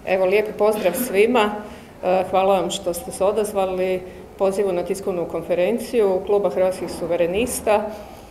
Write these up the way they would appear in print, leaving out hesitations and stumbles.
Evo, lijepi pozdrav svima. Hvala vam što ste se odazvali pozivu na tiskovnu konferenciju Kluba Hrvatskih suvrenista.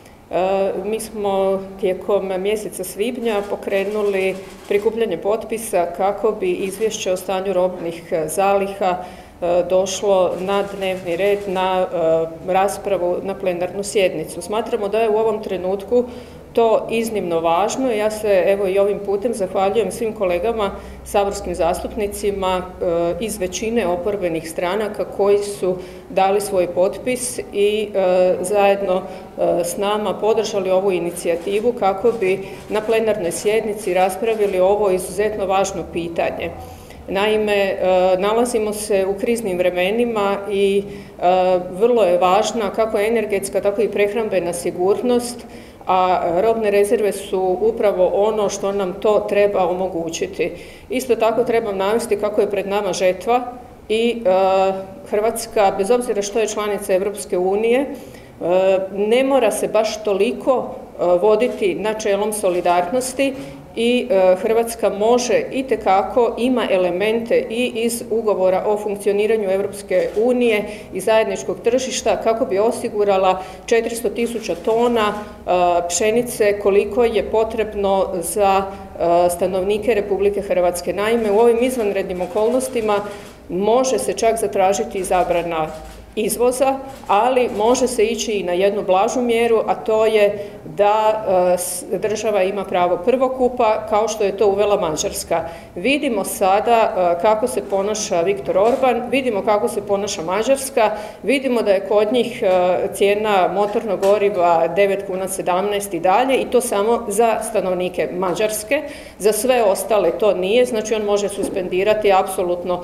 Mi smo tijekom mjeseca svibnja pokrenuli prikupljanje potpisa kako bi izvješće o stanju robnih zaliha došlo na dnevni red, na raspravu, na plenarnu sjednicu. Smatramo da je u ovom trenutku to iznimno važno. Ja se evo i ovim putem zahvaljujem svim kolegama, saborskim zastupnicima iz većine oporbenih stranaka koji su dali svoj potpis i zajedno s nama podržali ovu inicijativu kako bi na plenarnoj sjednici raspravili ovo izuzetno važno pitanje. Naime, nalazimo se u kriznim vremenima i vrlo je važna kako energetska, tako i prehrambena sigurnost, a robne rezerve su upravo ono što nam to treba omogućiti. Isto tako trebam navesti kako je pred nama žetva i Hrvatska, bez obzira što je članica Europske unije, ne mora se baš toliko voditi načelom solidarnosti i Hrvatska može itekako, ima elemente i iz ugovora o funkcioniranju Europske unije i zajedničkog tržišta kako bi osigurala 400.000 tona pšenice koliko je potrebno za stanovnike Republike Hrvatske. Naime, u ovim izvanrednim okolnostima može se čak zatražiti zabrana izvoza, ali može se ići i na jednu blažu mjeru, a to je da država ima pravo prvokupa, kao što je to uvela Mađarska. Vidimo sada kako se ponaša Viktor Orban, vidimo kako se ponaša Mađarska, vidimo da je kod njih cijena motornog goriva 9,17 i dalje, i to samo za stanovnike Mađarske. Za sve ostale to nije, znači on može suspendirati apsolutno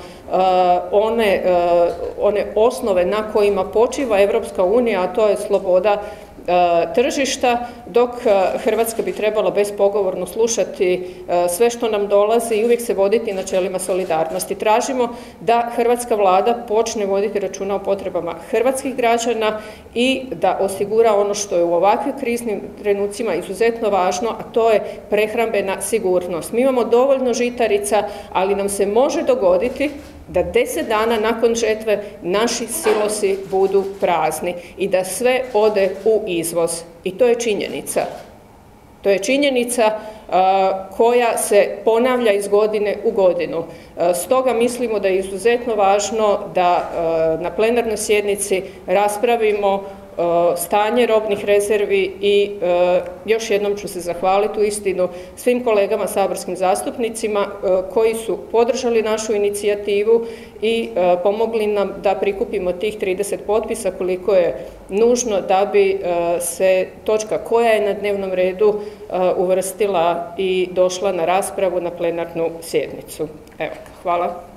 one osnove na kojima počiva Europska unija, a to je sloboda tržišta, dok Hrvatska bi trebala bespogovorno slušati sve što nam dolazi i uvijek se voditi načelima solidarnosti. Tražimo da hrvatska vlada počne voditi računa o potrebama hrvatskih građana i da osigura ono što je u ovakvim kriznim trenucima izuzetno važno, a to je prehrambena sigurnost. Mi imamo dovoljno žitarica, ali nam se može dogoditi da 10 dana nakon žetve naši silosi budu prazni i da sve ode u izvoz. I to je činjenica. To je činjenica koja se ponavlja iz godine u godinu. Stoga mislimo da je izuzetno važno da na plenarnoj sjednici raspravimo stanje robnih rezervi i još jednom ću se zahvaliti uistinu svim kolegama saborskim zastupnicima koji su podržali našu inicijativu i pomogli nam da prikupimo tih 30 potpisa koliko je nužno da bi se točka koja je na dnevnom redu uvrstila i došla na raspravu na plenarnu sjednicu. Evo, hvala.